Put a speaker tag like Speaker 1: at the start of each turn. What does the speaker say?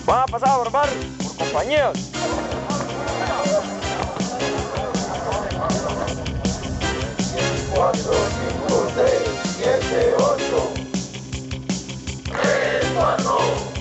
Speaker 1: Van a pasar a formar por compañías.
Speaker 2: 4, 5, 6, 7, 8. 3, 4.